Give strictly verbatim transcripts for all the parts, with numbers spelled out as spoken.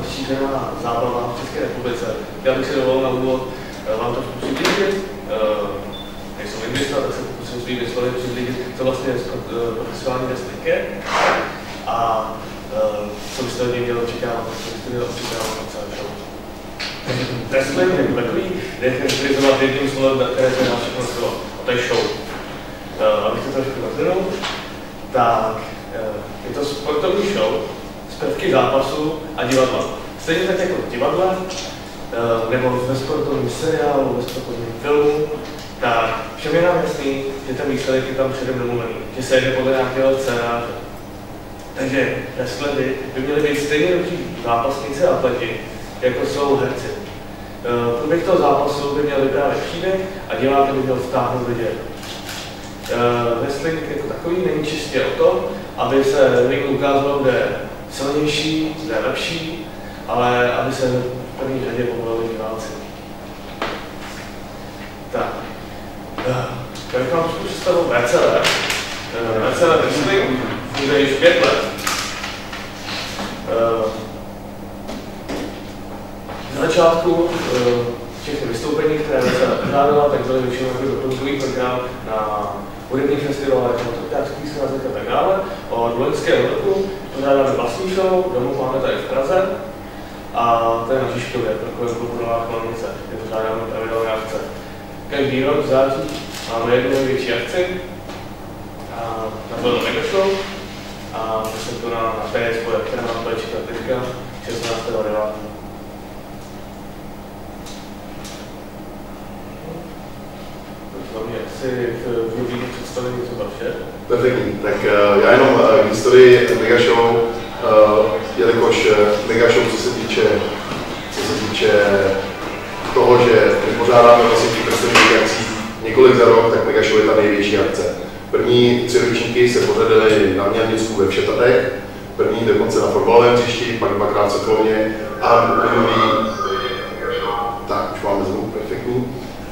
rozšířená zábava v České republice. Já bych si dovolil na úvod vám to přiblížit. Nejsou lingvista, tak se pokusím svými slovy přiblížit, co vlastně profesionální wrestling je a co byste od něj měli očekávat, co byste měli očekávat na celé show. Takže wrestling jako takový jde charakterizovat jedním slovem, které se dá všechno slovo. A to je show. Abych to trošku rozhrnul, tak je to sportovní show z prvky zápasu a divadla. Stejně tak jako v divadle, nebo ve sportovním seriálu, ve sportovním filmu, tak všem je nám jasný, že ten výsledek je tam předem domluvený, že se jde podle nějakého scénáře. Takže wrestlery by měly být stejně dobří zápasníci a atleti, jako jsou herci. Průběh toho zápasu by měl vyprávět příběh a diváka by měl vtáhnout vidět. Wrestling jako takový není čistě o tom, aby se ring ukázalo, kde je silnější, kde je lepší, ale aby se v první řadě povolili diváci. Tak, já bych vám trošku představil V C V. V C V Wrestling funguje již pět let. Na začátku všechny vystoupení, které se pořádala, tak byly většinou jako doplňkový program na hudebních festivalech, na trotářských srazech a tak dále. Od loňského roku pořádáme vlastní show, domů máme tady v Praze. A to je na Žižkově, takové kulturová kolonice, kde pořádáme pravidelné akce. Každý rok v září máme jednu největší akci, na to Mega Show, a myslím to na, na P S P, která nám bude čekat teďka šestnáctého devátého Si v Rubínu představit něco další? Perfektní. Tak uh, já jenom uh, k historii Mega Show, uh, jelikož uh, Mega Show, co se týče, co se týče toho, že pořádáme vlastně těch wrestlingových akcí několik za rok, tak Mega Show je ta největší akce. První tři ročníky se pořadaly na Mělnicku ve Všetatech, první dokonce na fotbalovém hřišti, pak dvakrát v Sokolovně a minulý, tak už máme zvuk, perfektní.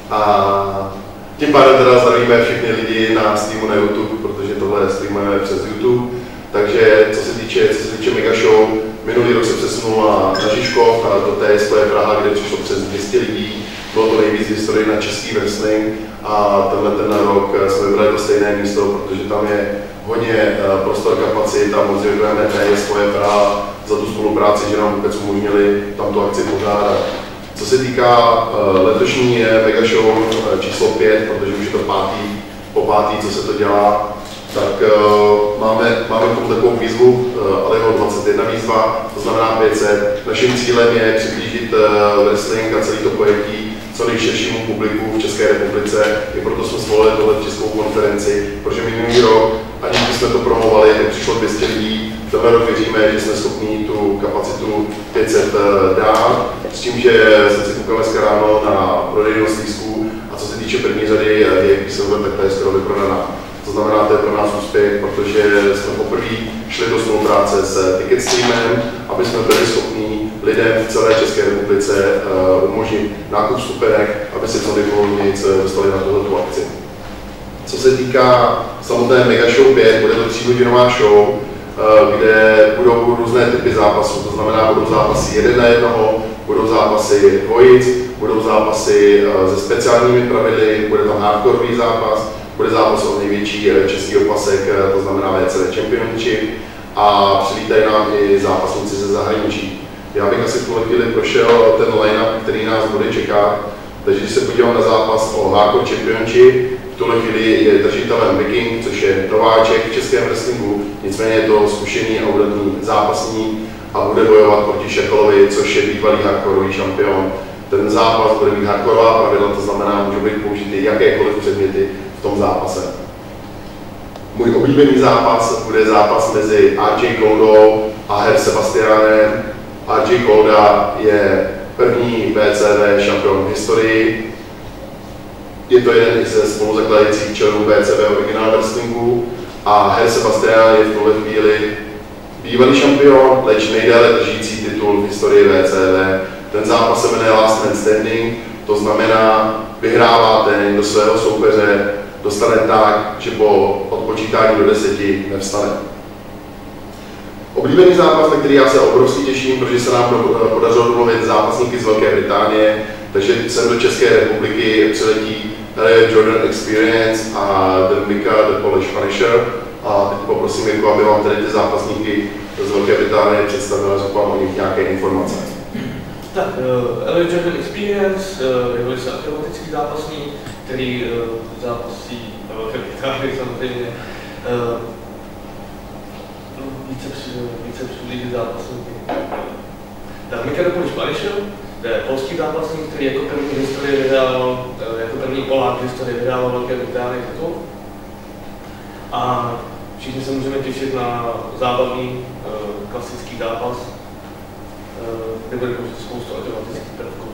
A tím pádem teda zdravíme všechny lidi na streamu na YouTube, protože tohle streamujeme přes YouTube. Takže co se týče, co se týče Mega Show, minulý rok se přesunul na, na Žižkov, do T S P Praha, kde přišlo přes dvě stě lidí. Bylo to nejvíc v historii na český wrestling a tenhle ten rok jsme vybrali to stejné místo, protože tam je hodně prostor, kapacit a moc děkujeme T S P Praha za tu spolupráci, že nám vůbec umožnili tam tu akci pořádat. Co se týká uh, letošní Mega Show uh, číslo pět, protože už je to pátý, po pátý, co se to dělá, tak uh, máme, máme k tomu takovou výzvu, uh, ale jeho dvacet jedna výzva, to znamená pět set. Naším cílem je přiblížit uh, wrestling a celý to pojetí co nejširšímu publiku v České republice. I proto jsme svolili tohle českou konferenci, protože minulý rok, aniž bychom to promovali, tak přišlo dvě stě lidí. Tenhle rok věříme, že jsme schopni tu kapacitu pět set dát, s tím, že jsem si koukal dneska ráno na prodejnost lístků a co se týče první řady V I P server, tak ta je skoro vyprodaná. To znamená, to je pro nás úspěch, protože jsme poprvé šli do spolupráce s Ticketstreamem, aby jsme byli schopni lidem v celé České republice uh, umožnit nákup vstupenek, aby si co nejvolněji dostali na tuto akci. Co se týká samotné Mega Show pět, bude to tříhodinová show, kde budou různé typy zápasů, to znamená, budou zápasy jeden na jednoho, budou zápasy dvojic, budou zápasy se speciálními pravidly, bude tam hardcoreový zápas, bude zápas o největší český opasek, to znamená V C V Championship, a přilítají nám i zápasníci ze zahraničí. Já bych asi v tuhle chvíli prošel ten line-up, který nás bude čekat, takže když se podívám na zápas o Hardcore Championship, v tuhle chvíli je držitelem Viking, což je nováček v českém wrestlingu, nicméně je to zkušený a udatný zápasník a bude bojovat proti Šakalovi, což je bývalý hardcoreový šampion. Ten zápas bude mít hardcoreová pravidla, to znamená, můžou být použity jakékoliv předměty v tom zápase. Můj oblíbený zápas bude zápas mezi R J Coldou a Herr Sebastianem. R J Colda je první V C V šampion v historii. Je to jeden ze spoluzakladajících členů V C V Original Wrestlingu a Herr Sebastian je v tuhle chvíli bývalý šampion, leč nejdéle držící titul v historii V C V. Ten zápas se jmenuje Last Man Standing, to znamená, vyhrává ten do svého soupeře, dostane tak, že po odpočítání do deseti nevstane. Oblíbený zápas, na který já se obrovsky těším, protože se nám podařilo domluvit zápasníky z Velké Británie, takže sem do České republiky přiletí Jordan Experience a The Mika, The Polish Punisher. A teď poprosím Jirku, aby vám tady ty zápasníky z Velké Británie představil a řekl vám o nich nějaké informace. Tak, uh, Jordan Experience uh, je velice akrobatický zápasník, který uh, zápasí ve Velké Británii samozřejmě. Uh, více více přiblížit zápasníky. Tak, Mika, The Polish Punisher, to je polský zápasník, který jako první v historii vyhrál, uh, jako první Polák v historii vyhrál Velké Británii titul. A všichni se můžeme těšit na zábavný, uh, klasický zápas, uh, kde bude spoustu automatických prvků.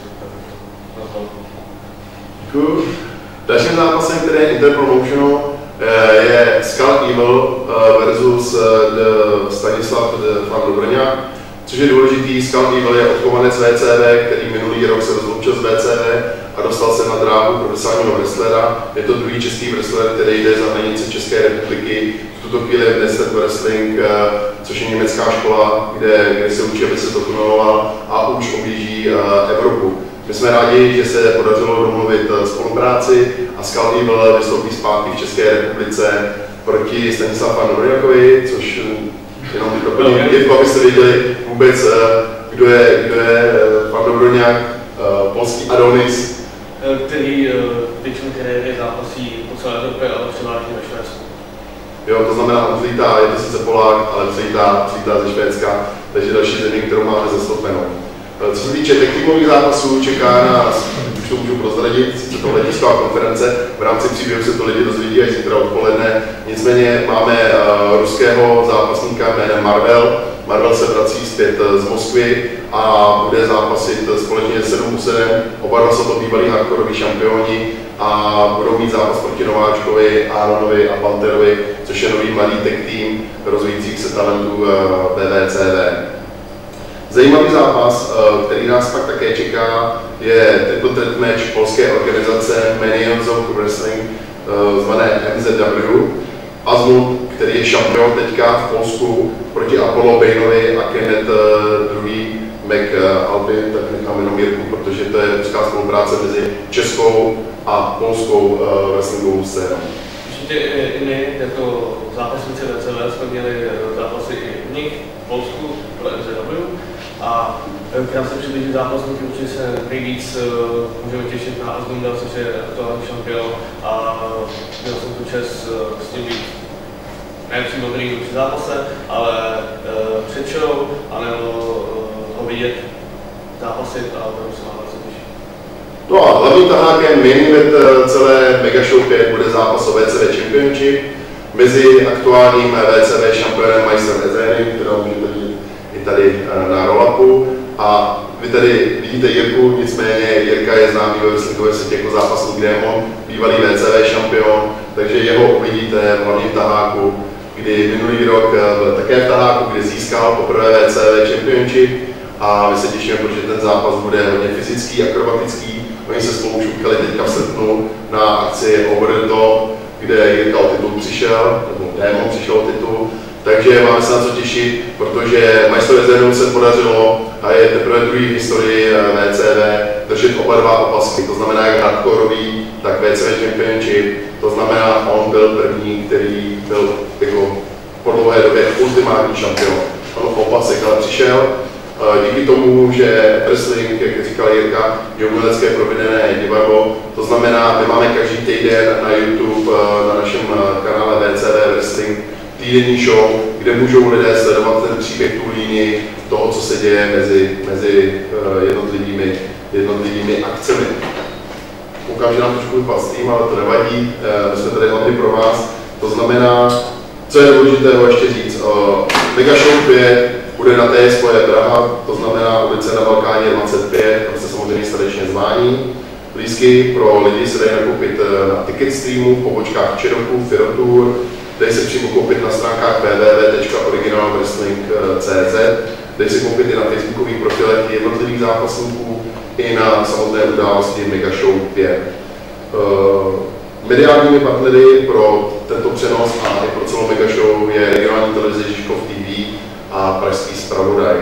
Děkuji. Dalším zápasem, který je interpromotional, je Skull Evil versus Stanislav van Dobrňák, což je důležitý. Skull Evil je odchovanec V C V, který minulý rok se rozloučil z V C V a dostal se na dráhu profesionálního wrestlera. Je to druhý český wrestler, který jde za hranice České republiky. V tuto chvíli je v Nested Wrestling, což je německá škola, kde, kde se učí, aby se dokumentoval a už objíždí Evropu. My jsme rádi, že se podařilo domluvit spolupráci a Skull Evil vystoupí zpátky v České republice proti Stanislavu Dobrňákovi, což jenom teď doplním Jirku, abyste věděli vůbec, kdo je, kdo je pan Dobrňák, polský Adonis. Který většinu kariéry zápasí po celé Evropě, ale převážně ve Švédsku. Jo, to znamená, on přilítá, je to sice Polák, ale přilítá, přilítá ze Švédska, takže další země, kterou máme zastoupenou. Co se týče týmových zápasů, čeká nás, už to můžu prozradit, sice tohle tisková konference, v rámci příběhu se to lidi dozvědí až zítra odpoledne. Nicméně máme uh, ruského zápasníka jménem Marvel. Marvel se vrací zpět z Moskvy a bude zápasit společně s Sedm Husedem. Oba dva jsou to bývalí hardkoroví šampioni a budou mít zápas proti Nováčkovi, Aaronovi a Panterovi, což je nový mladý tag team rozvíjících se talentů uh, V V C V. Zajímavý zápas, který nás pak také čeká, je triple threat match polské organizace Manions of Wrestling, zvané M Z W. Azmut, který je šampion teďka v Polsku, proti Apollo Bainovi a Kenneth druhý McAlpin, tak nechám jenom Jirku, protože to je ruská spolupráce mezi českou a polskou wrestlingovou scénou. Určitě i my, jako zápasníci V C V, jsme měli zápasy i v nich v Polsku pro M Z W. A k nám se přiblíží zápasníky, určitě se nejvíc uh, můžeme těšit na Azmunda, což je aktuální šampion, a měl jsem tu čest uh, s ním být nejen přímo v ringu při zápase, ale uh, před show, anebo uh, ho vidět zápasit a budu se na to těšit. No a hlavním tahákem main event celé Mega Show pět bude zápas o V C V Championship mezi aktuálním V C V šampionem Meistrem Ezenem, kterou můžete vidět i tady na roll-upu. A vy tady vidíte Jirku, nicméně Jirka je známý ve wrestlingové světě jako zápasník démon, bývalý V C V šampion, takže jeho uvidíte v hlavním taháku, kdy minulý rok byl také v taháku, kdy získal poprvé V C V Championship. A my se těšíme, protože ten zápas bude hodně fyzický, akrobatický. Oni se spolu šutkali teďka v srpnu na akci Over the Top, kde Jirka o titul přišel, nebo démon přišel o titul. Takže máme se na co těšit, protože Meister Zenu se podařilo a je teprve druhý v historii V C V držet oba dva opasky, to znamená jak hardkorový, tak V C V Championship. To znamená, on byl první, který byl jako po dlouhé době ultimátní šampion. On v opasek ale přišel. Díky tomu, že wrestling, jak říkal Jirka, je umělecké provedené divadlo, to znamená, my máme každý týden na YouTube, na našem kanále V C V Wrestling, týdenní show, kde můžou lidé sledovat ten příběh, tu línii toho, co se děje mezi, mezi jednotlivými, jednotlivými akcemi. Koukám, že nám trošku vypadl stream, ale to nevadí, my jsme tady hlavně pro vás. To znamená, co je důležitého ještě říct, Mega Show pět bude na té svoje Praha, to znamená ulice na Balkáně dvacet pět, tam se samozřejmě srdečně zvání. Lístky pro lidi se dají nakoupit na ticket streamu, v pobočkách Čeroku, Firotour, dají se přímo koupit na stránkách w w w tečka original wrestling tečka c z, dají se koupit i na facebookových profilech jednotlivých zápasníků, i na samotné události Mega Show pět. Uh, mediálními partnery pro tento přenos a i pro celou Mega Show je regionální televize Žižkov T V, a pražský zpravodaj.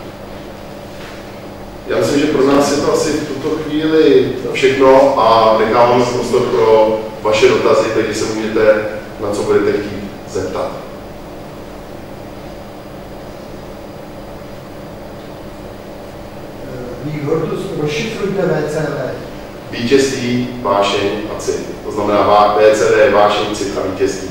Já myslím, že pro nás je to asi v tuto chvíli všechno a necháváme prostor pro vaše dotazy, takže se můžete na co budete chtít zeptat. Výhodu rozšifrujte V C V. Vítězství, vášeň a cit. To znamená V C V, vášeň, cit a vítězství.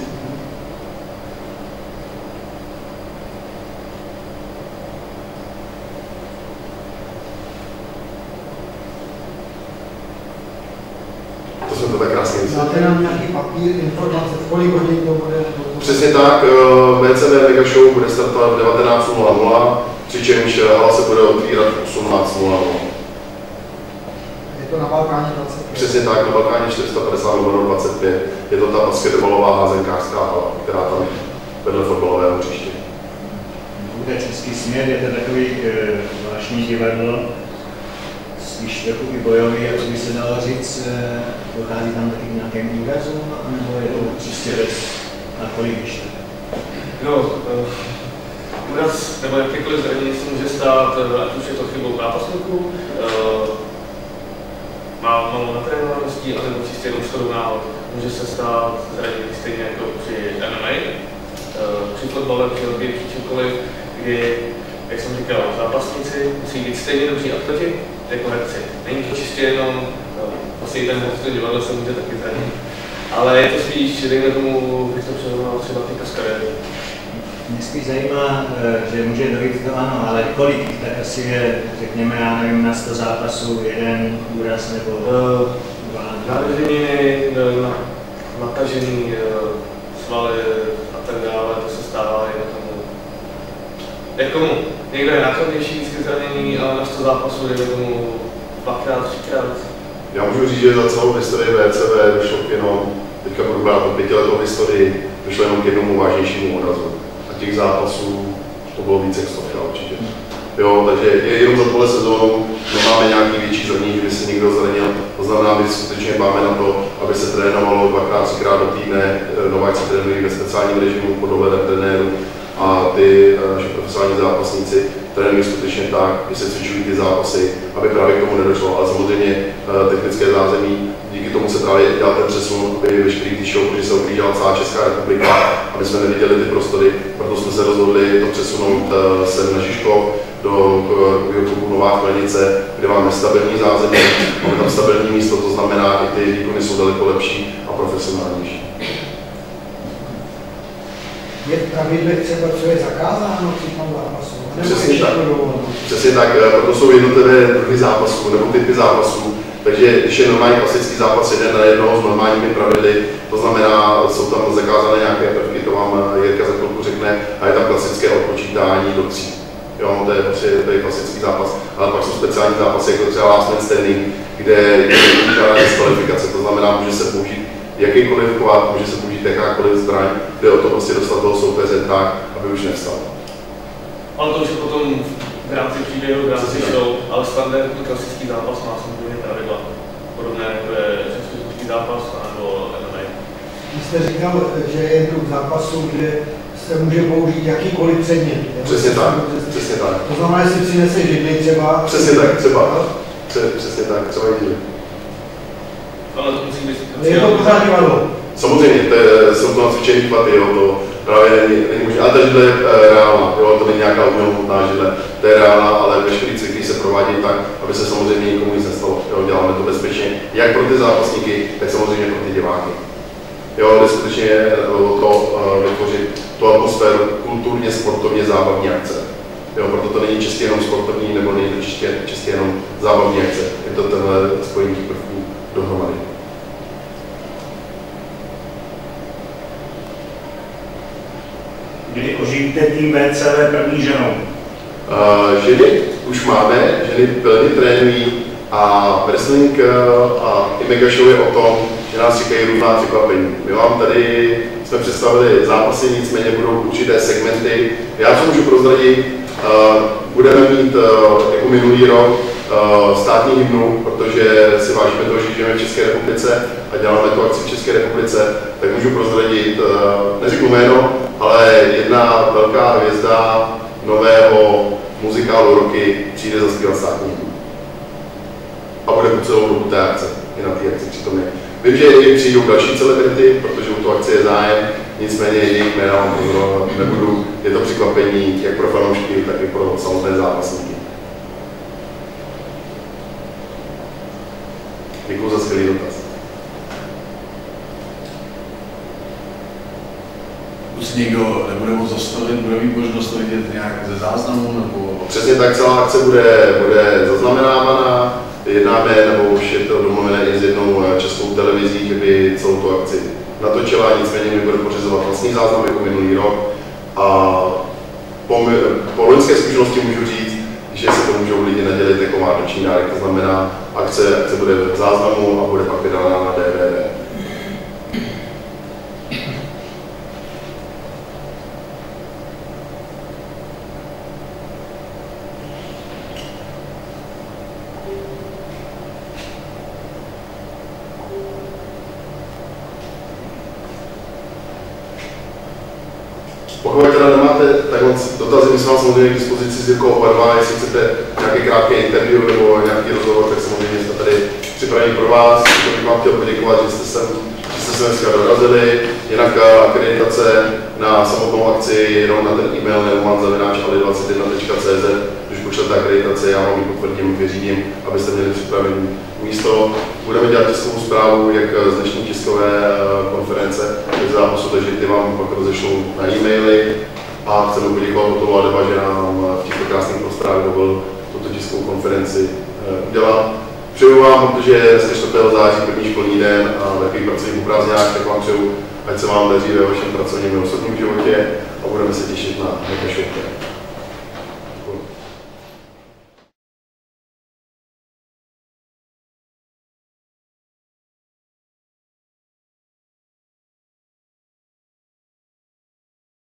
To jsme to tak krásně mysleli. Máte nám nějaký papír, informace, v kolik hodin to bude? Přesně tak, V C V Mega Show bude startovat v devatenáct nula nula, přičemž hala se bude otvírat v osmnáct nula nula. Je to na Balkáně dvacet pět? Přesně tak, na Balkáně čtyři sta padesát dvacet pět. Je to ta basketbalová házenkářská hala, která tam je vedle fotbalového hřiště. Bude Český směr, je to takový e, zvláštní divadlo, spíš trochu i bojový, jak by se dalo říct, e, dochází tam taky k nějakým úrazům, nebo je to čistě věc na kolíbiště? No, uh, úraz nebo jakýkoliv zranění se může stát, ať už je to chybou zápasníků, uh, má malou natrénovaností, a nebo čistě jenom shodou náhod. Může se stát zranění stejně jako při M M A, uh, při fotbale, při rugby, při čemkoliv, kdy, jak jsem říkal, zápasníci musí být stejně dobří atleti jako herci. Není to čistě jenom, uh, vlastně i ten herc divadlo se může taky zranit. Ale je to spíš, dejme tomu, bych to přehodnoval třeba ty kaskadéry. Mě spíš zajímá, že může dojít to ano, ale kolik tak asi je, řekněme, já nevím, na sto zápasů, jeden úraz nebo uh, dva? Nádrženiny, natažený uh, svaly a tak dále, to se stává i na tomu. Jako někdo je nákladnější vždycky zranění, ale na sto zápasů dejme tomu dvakrát, třikrát. Já můžu říct, že za celou historii V C V došlo k jenom, teďka budu brát po pětiletou historii, došlo jenom k jednomu vážnějšímu úrazu. A těch zápasů to bylo více jak stovka určitě. Jo, takže je jenom za tohle sezónu nemáme nějaký větší zranění, kdyby se někdo zranil. To znamená, my skutečně máme na to, aby se trénovalo dvakrát, třikrát do týdne, nováci trénují ve speciálním režimu pod dohledem trenérů a ty naši profesionální zápasníci trénují skutečně tak, že se cvičují ty zápasy, aby právě k tomu nedošlo. Ale samozřejmě technické zázemí, díky tomu se právě dělal ten přesun, aby veškerý ty show, protože se oblížila celá Česká republika, aby jsme neviděli ty prostory, proto jsme se rozhodli to přesunout sem na Žižkov do klubu Nová Chmelnice, kde máme stabilní zázemí, máme tam stabilní místo, to znamená, i ty výkony jsou daleko lepší a profesionálnější. Je v pravidlech třeba, co je zakázáno při tom zápasu? Přesně tak. Přesně tak, proto jsou jednotlivé druhy zápasů nebo typy zápasů. Takže když je normální klasický zápas jeden na jednoho s normálními pravidly, to znamená, jsou tam zakázané nějaké prvky, to vám Jirka za chvilku řekne, a je tam klasické odpočítání do tří. Jo, to je, prostě, to je klasický zápas, ale pak jsou speciální zápasy, jako třeba last man standing, kde je žádná diskvalifikace, to znamená, může se použít jakýkoliv kvát, může se použít jakákoliv zbraň, kde o to prostě dostat toho soupeře tak, aby už nevstal. Ale to už je potom v rámci příběhu, v rámci show, ale standardní klasický zápas má samozřejmě pravidla. Podobné jako je český zápas nebo M M A. Vy jste říkal, že je druh zápasu, kde se může použít jakýkoliv předmět. Přesně tak, přesně tak. To znamená, jestli přinese židli třeba... Přesně tak, třeba. Přesně tak, třeba židli. Ale to musí být... Je to pořád divadlo. Samozřejmě, to je, jsou to nacvičený platy, jo, to právě není, není možné, ale ta židle je e, reálná, jo, to není nějaká umělomotná židle, to je reálná, ale veškerý cykly se provádí tak, aby se samozřejmě nikomu nic nestalo, jo, děláme to bezpečně, jak pro ty zápasníky, tak samozřejmě pro ty diváky. Jo, jde skutečně o to uh, vytvořit tu atmosféru kulturně, sportovně zábavní akce. Jo, proto to není čistě jenom sportovní, nebo není to čistě, čistě jenom zábavní akce, je to tenhle spojení prvků dohromady. Kdy oživíte tým V C V první ženou? Uh, ženy už máme, ženy plně trénují a wrestling uh, a i Mega Show je o tom, že nás čekají různá překvapení. My vám tady jsme představili zápasy, nicméně budou určité segmenty. Já co můžu prozradit, uh, budeme mít uh, jako minulý rok uh, státní hymnu, protože si vážíme toho, že žijeme v České republice a děláme tu akci v České republice, tak můžu prozradit, uh, neřeknu jméno, ale jedna velká hvězda nového muzikálu roky přijde zaspívat státní hymnu. A bude po celou dobu té akce, i na té akci přitom je. Vím, že i přijdou další celebrity, protože u toho akce je zájem, nicméně jejich jména nebudu, je to překvapení jak pro fanoušky, tak i pro samotné zápasníky. Děkuji za skvělý dotaz. Už někdo nebude moc zastavit, bude mít možnost to vidět nějak ze záznamu, nebo... Přesně tak, celá akce bude, bude zaznamenávaná. Jednáme, nebo už je to domluvené i s jednou českou televizí, že by celou tu akci natočila, nicméně mi bude pořizovat vlastní záznam jako minulý rok. A po, po loňské zkušenosti můžu říct, že si to můžou lidi nadělit jako vánoční dárek, to znamená, akce, akce bude v záznamu a bude pak vydána na D V D. Pokud teda nemáte takhle dotazy, my jsme vám samozřejmě k dispozici s Jirkou oba dva, jestli chcete nějaké krátké interview nebo nějaký rozhovor, tak samozřejmě jsme tady připraveni pro vás. Bych vám chtěl poděkovat, že jste sem, že jste se dneska dorazili. Jinak akreditace na samotnou akci jenom na ten e-mail neumann zavináč ali dvacet jedna tečka cé zet. Když pošlete akreditaci, já vám ji potvrdím, vyřídím, abyste měli připravené místo. Budeme dělat tiskovou zprávu, jak z dnešní tiskové konference, tak zápasu, takže ty vám pak rozešlou na e-maily. A chceme poděkovat Hotovo a Deva, že nám v těchto krásných prostorách dovolil tuto tiskovou konferenci udělat. Přeju vám, protože dneska čtvrtého září, první školní den a takový pracovní prázdňák, tak vám přeju, ať se vám daří ve vašem pracovním a osobním životě a budeme se těšit na Mega Show.